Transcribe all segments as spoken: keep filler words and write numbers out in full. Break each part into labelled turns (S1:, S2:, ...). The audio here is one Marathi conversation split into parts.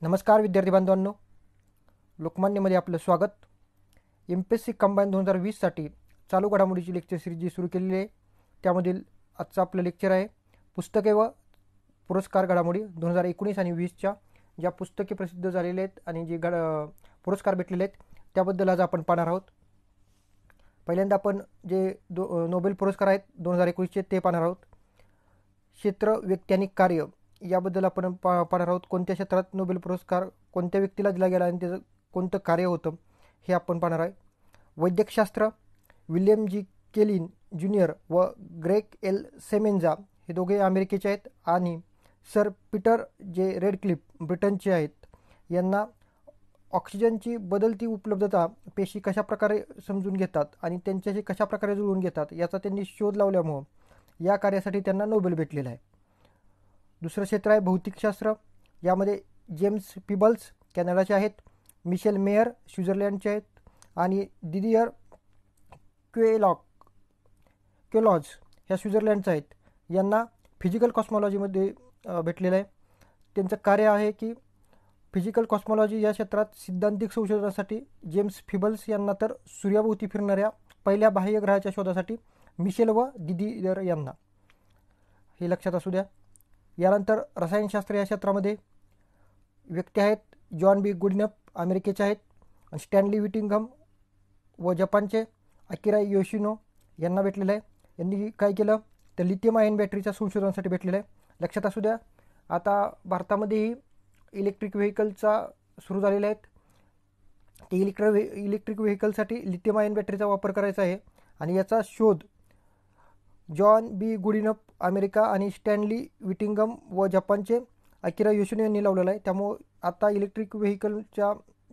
S1: नमस्कार विद्यार्थी बांधवांनो, लोकमान्यमध्ये आपलं स्वागत. M P S C combine दोन हजार वीससाठी चालू घडामोडीची लेक्चर सिरीज जी सुरू केलेली आहे त्यामधील आजचं आपलं लेक्चर आहे पुस्तके व पुरस्कार घडामोडी दोन हजार एकोणीस आणि वीसच्या ज्या पुस्तके प्रसिद्ध झालेले आहेत आणि जे घड पुरस्कार भेटलेले आहेत त्याबद्दल आज आपण पाहणार आहोत. पहिल्यांदा आपण जे दो नोबेल पुरस्कार आहेत दोन हजार एकोणीसचे ते पाहणार आहोत. क्षेत्र, व्यक्ती आणि कार्य याबद्दल आपण पा पाहणार आहोत. कोणत्या क्षेत्रात नोबेल पुरस्कार कोणत्या व्यक्तीला दिला गेला आणि त्याचं कोणतं कार्य होतं हे आपण पाहणार आहे. वैद्यकशास्त्र, विल्यम जी केलिन ज्युनियर व ग्रेग एल सेमेन्झा हे दोघे अमेरिकेचे आहेत आणि सर पीटर जे रेडक्लिफ ब्रिटनचे आहेत. यांना ऑक्सिजनची बदलती उपलब्धता पेशी कशाप्रकारे समजून घेतात आणि त्यांच्याशी कशाप्रकारे जुळवून घेतात याचा त्यांनी शोध लावल्यामुळं या कार्यासाठी त्यांना नोबेल भेटलेला आहे. दुसरं क्षेत्र आहे भौतिकशास्त्र. यामध्ये जेम्स पीबल्स कॅनडाचे आहेत, मिशेल मेयर स्वित्झर्लंडचे आहेत आणि दिदियर क्वेलॉक क्वेलॉज ह्या स्वित्झर्लंडचे आहेत. यांना फिजिकल कॉस्मॉलॉजीमध्ये भेटलेलं आहे. त्यांचं कार्य आहे की फिजिकल कॉस्मॉलॉजी या क्षेत्रात सिद्धांतिक संशोधनासाठी जेम्स पीबल्स यांना, तर सूर्याभोवती फिरणाऱ्या पहिल्या बाह्यग्रहाच्या शोधासाठी मिशेल व दिदियर यांना. हे लक्षात असू द्या. यानंतर रसायनशास्त्र या क्षेत्रामध्ये व्यक्ती आहेत जॉन बी गुडनप अमेरिकेचे आहेत, स्टॅनली विटिंगहम व जपानचे अकिरा योशिनो यांना भेटलेलं आहे. यांनी काय केलं तर लिथियम आयन बॅटरीच्या संशोधनासाठी भेटलेलं आहे. लक्षात असू द्या, आता भारतामध्येही इलेक्ट्रिक व्हेकलचा सुरू झालेले आहेत. ते इलेक्ट्रिक इलेक्ट्रिक व्हेकलसाठी लिथियम आयन बॅटरीचा वापर करायचा आहे आणि याचा शोध जॉन बी गुडिनप अमेरिका आणि स्टॅनली विटिंगम व जपानचे अकिरा योशिनो यांनी लावलेला आहे. त्यामुळं आता इलेक्ट्रिक व्हेकलच्या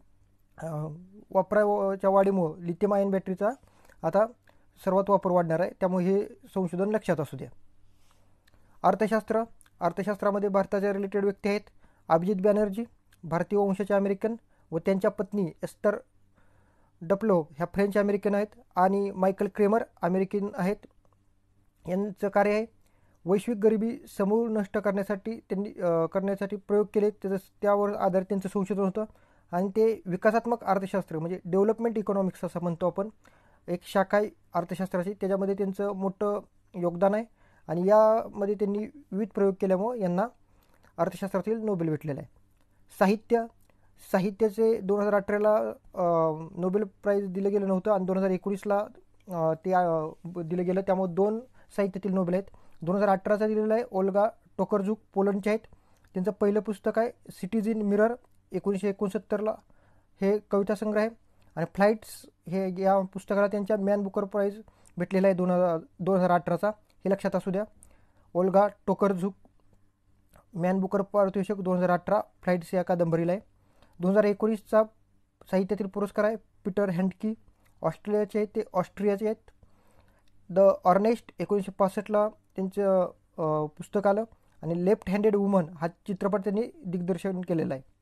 S1: वापराच्या वाढीमुळं लिथियम आयन बॅटरीचा आता सर्वात वापर वाढणार आहे. त्यामुळे हे संशोधन लक्षात असू द्या. अर्थशास्त्र अर्थशास्त्रामध्ये भारताच्या रिलेटेड व्यक्ती आहेत अभिजित बॅनर्जी भारतीय वंशाचे अमेरिकन व त्यांच्या पत्नी एस्तर डप्लो ह्या फ्रेंच अमेरिकन आहेत आणि मायकल क्रेमर अमेरिकन आहेत. यांचं कार्य आहे वैश्विक गरिबी समूळ नष्ट करण्यासाठी त्यांनी करण्यासाठी प्रयोग केले. त्याचं त्यावर आधारित त्यांचं संशोधन होतं आणि ते विकासात्मक अर्थशास्त्र म्हणजे डेव्हलपमेंट इकॉनॉमिक्स असं म्हणतो आपण, एक शाखा आहे अर्थशास्त्राची. त्याच्यामध्ये त्यांचं मोठं योगदान आहे आणि यामध्ये त्यांनी विविध प्रयोग केल्यामुळं यांना अर्थशास्त्रातील नोबेल भेटलेलं आहे. साहित्य साहित्याचे दोन हजार अठराला नोबेल प्राईज दिलं गेलं नव्हतं आणि दोन हजार एकोणीसला ते दिलं गेलं. त्यामुळे दोन साहित्यातील नोबेल आहेत. दोन हजार अठराचा दिलेला आहे ओल्गा टोकरझुक पोलंडचे आहेत. त्यांचं पहिलं पुस्तक आहे सिटीज इन मिरर एकोणीसशे एकोणसत्तरला हे कविता संग्रह आहे आणि फ्लाईट्स हे या पुस्तकाला त्यांच्या मॅन बुकर प्राईज भेटलेला आहे दोन हजार दोन हजार अठराचा. हे लक्षात असू द्या. ओल्गा टोकरझुक मॅन बुकर पारितोषिक दोन हजार अठरा फ्लाईट्स या कादंबरीला आहे. दोन हजार एकोणीसचा साहित्यातील पुरस्कार आहे पीटर हँडकी ऑस्ट्रेलियाचे आहेत, ते ऑस्ट्रियाचे आहेत. द ऑर्नेस्ट एकोणीसशे पासष्टला त्यांचं पुस्तक आलं आणि लेफ्ट हँडेड वुमन हा चित्रपट त्यांनी दिग्दर्शन केलेला आहे.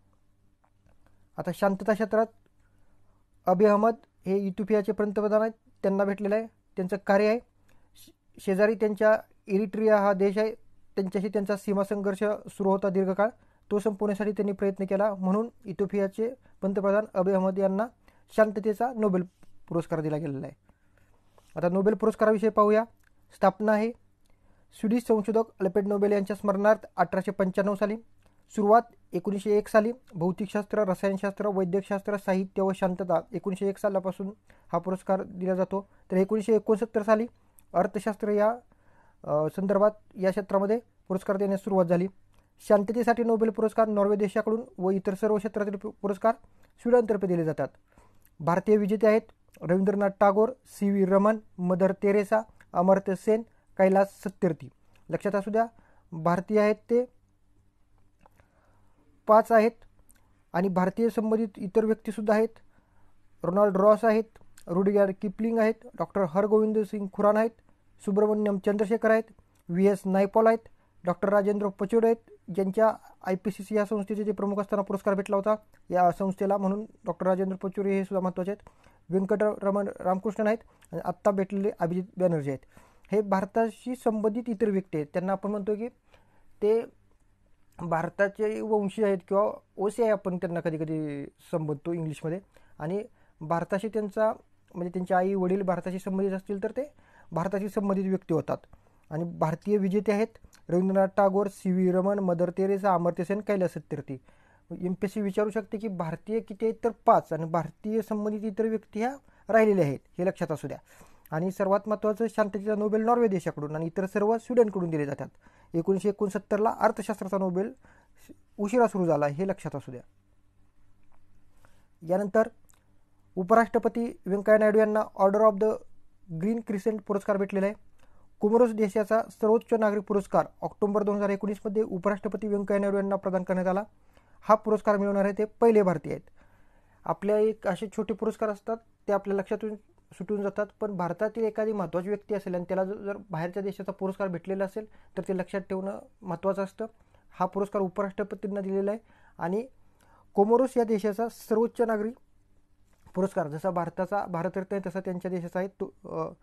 S1: आता शांतता क्षेत्रात अबी अहमद हे इथिओपियाचे पंतप्रधान आहेत, त्यांना भेटलेलं आहे. त्यांचं कार्य आहे शेजारी त्यांच्या इरिट्रिया हा देश आहे, त्यांच्याशी त्यांचा सीमा संघर्ष सुरू होता दीर्घकाळ, तो संपवण्यासाठी त्यांनी प्रयत्न केला. म्हणून इथिओपियाचे पंतप्रधान अबी अहमद यांना शांततेचा नोबेल पुरस्कार दिला गेलेला आहे. आता नोबेल पुरस्काराविषयी पाहूया. स्थापना आहे स्वीडिश संशोधक अल्फ्रेड नोबेल यांच्या स्मरणार्थ अठराशे पंच्याण्णव साली. सुरुवात एकोणीसशे एक साली. भौतिकशास्त्र, रसायनशास्त्र, वैद्यकशास्त्र, साहित्य व शांतता एकोणीसशे एक सालापासून हा पुरस्कार दिला जातो. तर एकोणीसशे एकोणसत्तर साली अर्थशास्त्र या संदर्भात या क्षेत्रामध्ये पुरस्कार देण्यास सुरुवात झाली. शांततेसाठी नोबेल पुरस्कार नॉर्वे देशाकडून व इतर सर्व क्षेत्रातील पुरस्कार स्वीडनतर्फे दिले जातात. भारतीय विजेते आहेत Rabindranath Tagore, C V Raman, mother Teresa, Amartya Sen, Kailash Satyarthi. लक्षात असू द्या, भारतीय आहेत ते पाच आहेत आणि भारतीय संबंधित इतर व्यक्तीसुद्धा आहेत. रोनाल्ड रॉस आहेत, रुडियार्ड किपलिंग आहेत, डॉक्टर हरगोविंद सिंग खुराना आहेत, सुब्रमण्यम चंद्रशेखर आहेत, व्ही एस नायपॉल आहेत, डॉक्टर राजेंद्र पचोडे आहेत, ज्यांच्या आय पी सी सी या संस्थेचे जे प्रमुख असताना पुरस्कार भेटला होता या संस्थेला, म्हणून डॉक्टर राजेंद्र पचोडे हे सुद्धा महत्त्वाचे आहेत. व्यंकटरमण रामकृष्णन आहेत आणि आत्ता भेटलेले अभिजित बॅनर्जी आहेत. हे भारताशी संबंधित इतर व्यक्ती आहेत, त्यांना आपण म्हणतो की ते भारताचे वंशी आहेत किंवा ओसी आहे आपण त्यांना कधी कधी संबोधतो इंग्लिशमध्ये. आणि भारताशी त्यांचा म्हणजे त्यांचे आई वडील भारताशी संबंधित असतील तर ते भारताशी संबंधित व्यक्ती होतात. आणि भारतीय विजेते आहेत Rabindranath Tagore, C V Raman, mother Teresa, Amartya Sen, Kailash Satyarthi. M P S C विचारू शकते की भारतीय किती आहेत तर पाच, आणि भारतीय संबंधित इतर व्यक्ती ह्या राहिलेल्या आहेत, हे लक्षात असू द्या. आणि सर्वात महत्त्वाचं, शांततेचा नोबेल नॉर्वे देशाकडून आणि इतर सर्व स्वीडनकडून दिले जातात. एकोणीसशे एकोणसत्तरला अर्थशास्त्राचा नोबेल उशिरा सुरू झाला, हे लक्षात असू द्या. यानंतर उपराष्ट्रपती व्यंकय्या नायडू यांना order of the green crescent पुरस्कार भेटलेला आहे. कोमोरोस देशाचा सर्वोच्च नागरिक पुरस्कार ऑक्टोबर दोन हजार एकोणीसमध्ये उपराष्ट्रपती व्यंकय्या नायडू यांना प्रदान करण्यात आला. हा पुरस्कार मिळवणारे ते पहिले भारतीय आहेत. आपल्या एक असे छोटे पुरस्कार असतात ते आपल्या लक्षातून सुटून जातात, पण भारतातील एखादी महत्त्वाची व्यक्ती असेल आणि त्याला जर बाहेरच्या देशाचा पुरस्कार भेटलेला असेल तर ते लक्षात ठेवणं महत्त्वाचं असतं. हा पुरस्कार उपराष्ट्रपतींना दिलेला आहे. आणि कोमोरोस या देशाचा सर्वोच्च नागरिक पुरस्कार जसा भारताचा भारतरत्न आहे तसा त्यांच्या देशाचा आहे, तो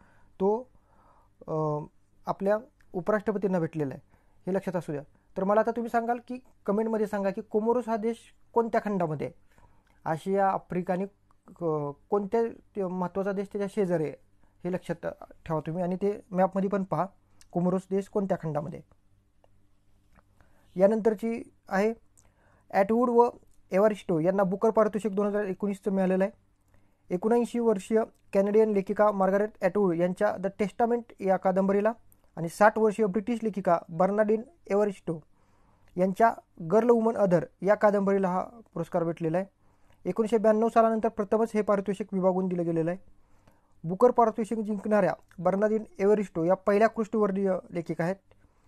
S1: तो आपल्या उपराष्ट्रपतींना भेटलेला आहे, हे लक्षात असू द्या. तर मला आता तुम्ही सांगाल की कमेंटमध्ये सांगा की कोमोरोस हा देश कोणत्या खंडामध्ये आहे. आशिया, आफ्रिका आणि कोणत्या महत्त्वाचा देश त्याच्या शेजारी आहे, हे लक्षात ठेवा तुम्ही. आणि ते मॅपमध्ये पण पहा कोमोरोस देश कोणत्या खंडामध्ये. यानंतरची आहे ॲटवूड व एव्हरिस्टो यांना बुकर पारितोषिक दोन हजार एकोणीसचं मिळालेलं आहे. एकोणऐंशी वर्षीय कॅनेडियन लेखिका मार्गारेट ॲटवूड यांच्या द टेस्टामेंट या कादंबरीला आणि साठ वर्षीय ब्रिटिश लेखिका बर्नार्डिन एव्हरिस्टो यांच्या गर्ल वुमन अदर या कादंबरीला हा पुरस्कार भेटलेला आहे. एकोणीसशे ब्याण्णव सालानंतर प्रथमच हे पारितोषिक विभागून दिलं गेलेलं आहे. बुकर पारितोषिक जिंकणाऱ्या बर्नार्डिन एव्हरिस्टो या पहिल्या कृष्णवर्णीय लेखिका आहेत.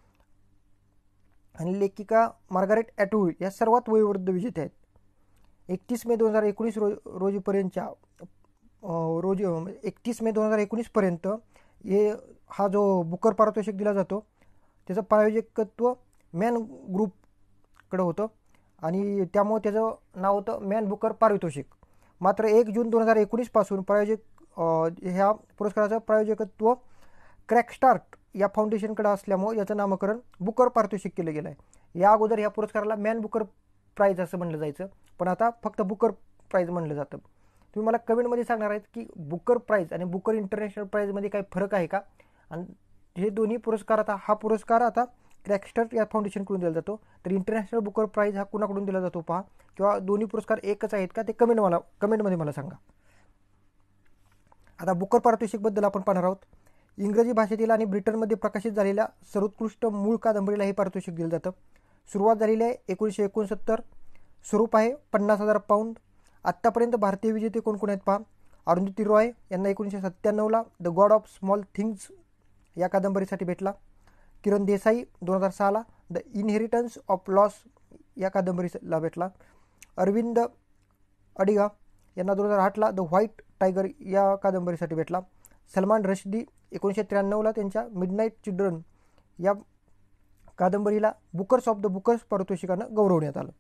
S1: आणि लेखिका मार्गारेट ॲटवूड या सर्वात वयोवृद्ध विजेते आहेत. एकतीस मे दोन हजार एकोणीस रो रोजीपर्यंतच्या रोजी एकतीस मे दोन हजार एकोणीसपर्यंत हे हा जो बुकर पारितोषिक दिला जातो त्याचं प्रायोजकत्व मॅन ग्रुपकडं होतं आणि त्यामुळे त्याचं नाव होतं मॅन बुकर पारितोषिक. मात्र एक जून दोन हजार एकोणीसपासून प्रायोजक ह्या पुरस्काराचं प्रायोजकत्व क्रॅकस्टार्ट या फाउंडेशनकडे असल्यामुळे याचं नामकरण बुकर पारितोषिक केलं गेलं आहे. या अगोदर ह्या पुरस्काराला मॅन बुकर प्राईज असं म्हणलं जायचं, पण आता फक्त बुकर प्राईज म्हणलं जातं. तुम्ही मला कमेंटमध्ये सांगणार आहेत की बुकर प्राईज आणि बुकर इंटरनॅशनल प्राईजमध्ये काही फरक आहे का. आणि हे दोन्ही पुरस्कार आता हा पुरस्कार आता क्रॅकस्टार्ट या फाउंडेशनकडून दिला जातो, तर इंटरनॅशनल बुकर प्राईज हा कुणाकडून दिला जातो पहा, किंवा दोन्ही पुरस्कार एकच आहेत का ते कमेंट मला कमेंटमध्ये मला सांगा. आता बुकर पारितोषिकबद्दल आपण पाहणार आहोत. इंग्रजी भाषेतील आणि ब्रिटनमध्ये प्रकाशित झालेल्या सर्वोत्कृष्ट मूळ कादंबरीला हे पारितोषिक दिलं जातं. सुरुवात झालेली आहे एकोणीसशे एकोणसत्तर. स्वरूप आहे पन्नास हजार पाऊंड. आत्तापर्यंत भारतीय विजेते कोण कोण आहेत पहा. अरुंधती रॉय यांना एकोणीसशे सत्त्याण्णवला the god of small things या कादंबरीसाठी भेटला. किरण देसाई दोन हजार सहाला द इनहेरिटन्स ऑफ लॉस या कादंबरीला भेटला. अरविंद अडिगा यांना दोन हजार आठला द व्हाईट टायगर या कादंबरीसाठी भेटला. सलमान रश्दी एकोणीसशे त्र्याण्णवला त्यांच्या मिडनाईट चिल्ड्रन या कादंबरीला बुकर्स ऑफ द बुकर्स पारितोषिकानं गौरवण्यात आलं.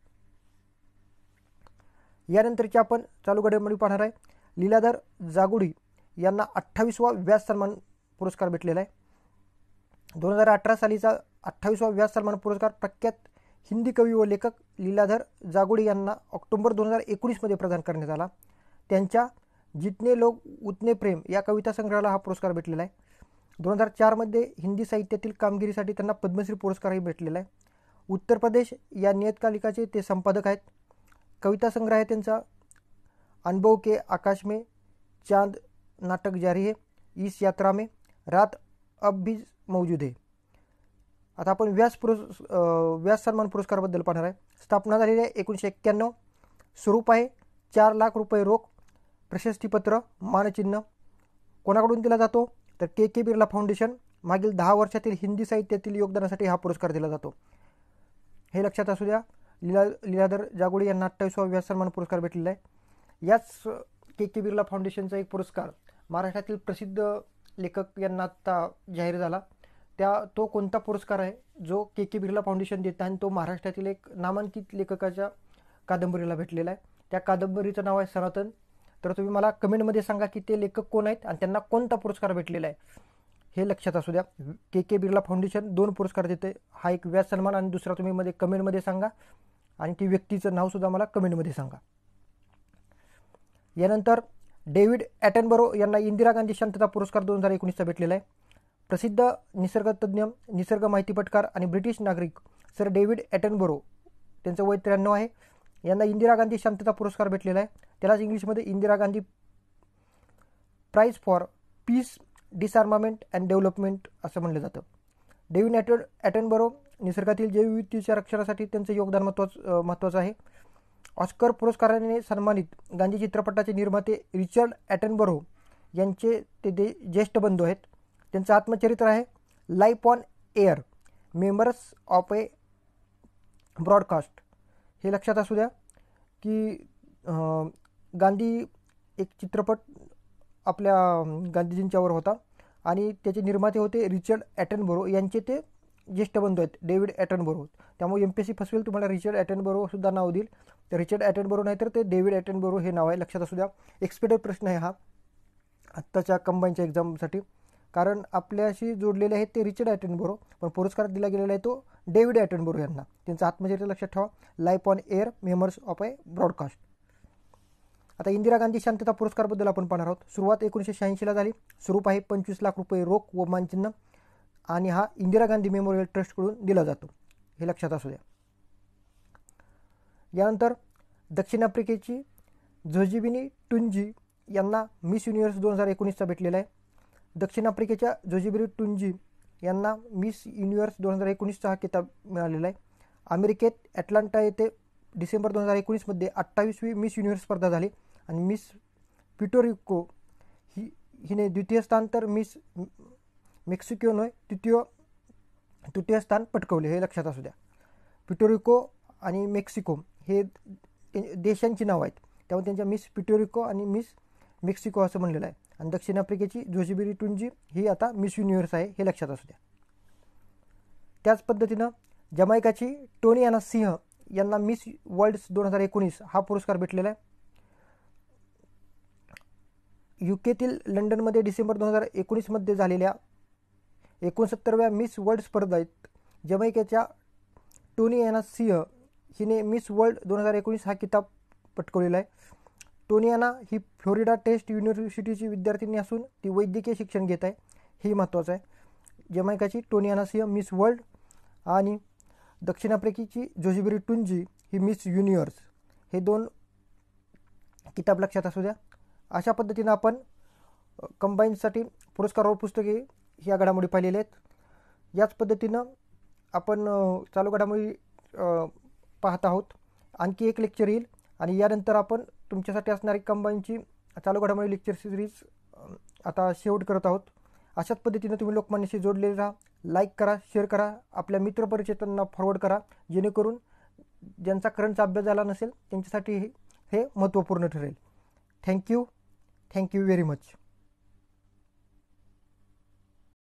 S1: यानंतरची आपण चालू घडामोडी पाहणार आहे. लीलाधर जागुडी यांना अठ्ठावीसवा व्यास सन्मान पुरस्कार भेटलेला आहे. दोन हजार अठरा सालीचा अठ्ठावीसवा व्यास सन्मान पुरस्कार प्रख्यात हिंदी कवी व लेखक लीलाधर जागुडी यांना ऑक्टोबर दोन हजार एकोणीसमध्ये प्रदान करण्यात आला. त्यांच्या जितने लोग उतने प्रेम या कविता संग्रहाला हा पुरस्कार भेटलेला आहे. दोन हजार चारमध्ये हिंदी साहित्यातील कामगिरीसाठी त्यांना पद्मश्री पुरस्कारही भेटलेला आहे. उत्तर प्रदेश या नियतकालिकाचे ते संपादक आहेत. कविता संग्रह आहे त्यांचा अनुभव के आकाश में, चांद नाटक जारी है, इस यात्रा में, रात अब भी मौजूद है. आता आपण व्यास पुरस् व्यास सन्मान पुरस्काराबद्दल पाहणार आहे. स्थापना झालेली आहे एकोणीसशे एक्क्याण्णव. स्वरूप आहे चार लाख रुपये रोख, प्रशस्तीपत्र, मानचिन्ह. कोणाकडून दिला जातो तर के के बिर्ला फाउंडेशन. मागील दहा वर्षातील हिंदी साहित्यातील योगदानासाठी हा पुरस्कार दिला जातो, हे लक्षात असू द्या. लीला लीलाधर जागुडी यांना अठ्ठावीसवा व्यास सन्मान पुरस्कार भेटलेला आहे. याच के के बिर्ला फाउंडेशनचा एक पुरस्कार महाराष्ट्रातील प्रसिद्ध लेखक यांना आत्ता जाहीर झाला. त्या तो कोणता पुरस्कार आहे जो के के बिर्ला फाउंडेशन देतं आणि तो महाराष्ट्रातील एक नामांकित लेखकाच्या कादंबरीला भेटलेला आहे. त्या कादंबरीचं नाव आहे सनातन. तर तुम्ही मला कमेंटमध्ये सांगा की ते लेखक कोण आहेत आणि त्यांना कोणता पुरस्कार भेटलेला आहे, हे लक्षात असू द्या. के के बिर्ला फाउंडेशन दोन पुरस्कार देते. हा एक व्याज सन्मान आणि दुसरा तुम्ही मध्ये कमेंटमध्ये सांगा आणि ती व्यक्तीचं नावसुद्धा मला कमेंटमध्ये सांगा. यानंतर डेव्हिड ॲटनबरो यांना इंदिरा गांधी शांतता पुरस्कार दोन हजार एकोणीसचा भेटलेला आहे. प्रसिद्ध निसर्गतज्ञ, निसर्ग माहितीपटकार आणि ब्रिटिश नागरिक सर डेव्हिड ॲटनबरो, त्यांचं वय त्र्याण्णव आहे, यांना इंदिरा गांधी शांतता पुरस्कार भेटलेला आहे. त्यालाच इंग्लिशमध्ये Indira Gandhi prize for peace, disarmament and development असं म्हणलं जातं. डेव्हिड ॲटन ॲटनबरो निसर्गातील जैवविविधतेच्या रक्षणासाठी त्यांचं योगदान महत्त्वाचं महत्त्वाचं आहे. ऑस्कर पुरस्काराने सन्मानित गांधी चित्रपटाचे निर्माते रिचर्ड ॲटनबरो यांचे ते दे ज्येष्ठ बंधू आहेत. त्यांचं आत्मचरित्र आहे life on air, members of a broadcast. हे लक्षात असू द्या की गांधी एक चित्रपट आपल्या गांधीजींच्यावर होता आणि त्याचे निर्माते होते रिचर्ड ॲटनबरो, यांचे ते ज्येष्ठ बंधू आहेत डेव्हिड ॲटनबरो. त्यामुळे एम पी एस सी फसवेल तुम्हाला रिचर्ड ॲटनबरो सुद्धा नाव देईल. तर रिचर्ड ॲटनबरो नाही तर ते डेव्हिड ॲटनबरो हे नाव आहे, लक्षात असू द्या. एक्सपेक्टेड प्रश्न आहे हा आत्ताच्या कंबाईनच्या एक्झामसाठी, कारण आपल्याशी जोडलेले आहेत ते रिचर्ड ॲटनबरो, पण पुरस्कार दिला गेलेला आहे तो डेव्हिड ॲटनबरो यांना. त्यांचं आत्मचरित्र लक्षात ठेवा, life on air, members of a broadcast. आता इंदिरा गांधी शांतता पुरस्कारबद्दल आपण पाहणार आहोत. सुरुवात एकोणीसशे शहाऐंशीला झाली. स्वरूप आहे पंचवीस लाख रुपये रोख व मानचिन्ह आणि हा इंदिरा गांधी मेमोरियल ट्रस्टकडून दिला जातो, हे लक्षात असू द्या. यानंतर दक्षिण आफ्रिकेची झोजिबिनी टुंजी यांना मिस युनिव्हर्स दोन हजार एकोणीसचा भेटलेला आहे. दक्षिण आफ्रिकेच्या झोजिबिनी टुंजी यांना मिस युनिव्हर्स दोन हजार एकोणीसचा हा किताब मिळालेला आहे. अमेरिकेत ॲटलांटा येथे डिसेंबर दोन हजार एकोणीसमध्ये अठ्ठावीसवी मिस युनिव्हर्स स्पर्धा झाली आणि मिस प्युर्टोरिको ही हिने द्वितीय स्थान तर मिस मेक्सिकोने तृतीय तृतीय स्थान पटकवले, हे लक्षात असू द्या. प्युर्टोरिको आणि मेक्सिको हे देशांची नावं आहेत, त्यामुळे त्यांच्या मिस प्युर्टोरिको आणि मिस मेक्सिको असं म्हणलेलं आहे. आणि दक्षिण आफ्रिकेची झोजिबिनी टुंजी ही आता मिस युनिव्हर्स आहे, हे लक्षात असू द्या. त्याच पद्धतीनं जमैकाची टोनियाना सिंह यांना मिस वर्ल्ड्स दोन हजार एकोणीस हा पुरस्कार भेटलेला आहे. युकेतील लंडनमध्ये डिसेंबर दोन हजार एकोणीसमध्ये झालेल्या एकोणसत्तरव्या मिस वर्ल्ड स्पर्धेत जमैकेच्या टोनियाना सिंह हिने मिस वर्ल्ड दोन हजार एकोणीस हा किताब पटकवलेला आहे. टोनियाना ही फ्लोरिडा टेस्ट युनिव्हर्सिटीची विद्यार्थिनी असून ती वैद्यकीय शिक्षण घेत आहे, हे महत्त्वाचं आहे. जमैकाची टोनियाना सिंह मिस वर्ल्ड आणि दक्षिण आफ्रिकेची झोजिबिनी टुंजी ही मिस युनिव्हर्स, हे दोन किताब लक्षात असू द्या. अशा पद्धतीनं आपण कंबाईनसाठी पुरस्कारावर पुस्तके ह्या घडामोडी पाहिलेल्या आहेत. याच पद्धतीनं आपण चालू घडामोडी पाहत आहोत. आणखी एक लेक्चर येईल आणि यानंतर आपण तुमच्यासाठी असणारी कंबाईनची चालू घडामोडी लेक्चर सिरीज आता शेवट करत आहोत. अशाच पद्धतीनं तुम्ही लोकमान्याशी जोडलेले राहा. लाईक करा, शेअर करा, आपल्या मित्रपरिचितांना फॉरवर्ड करा, जेणेकरून ज्यांचा करंटचा अभ्यास झाला नसेल त्यांच्यासाठी हे महत्त्वपूर्ण ठरेल. Thank you thank you very much.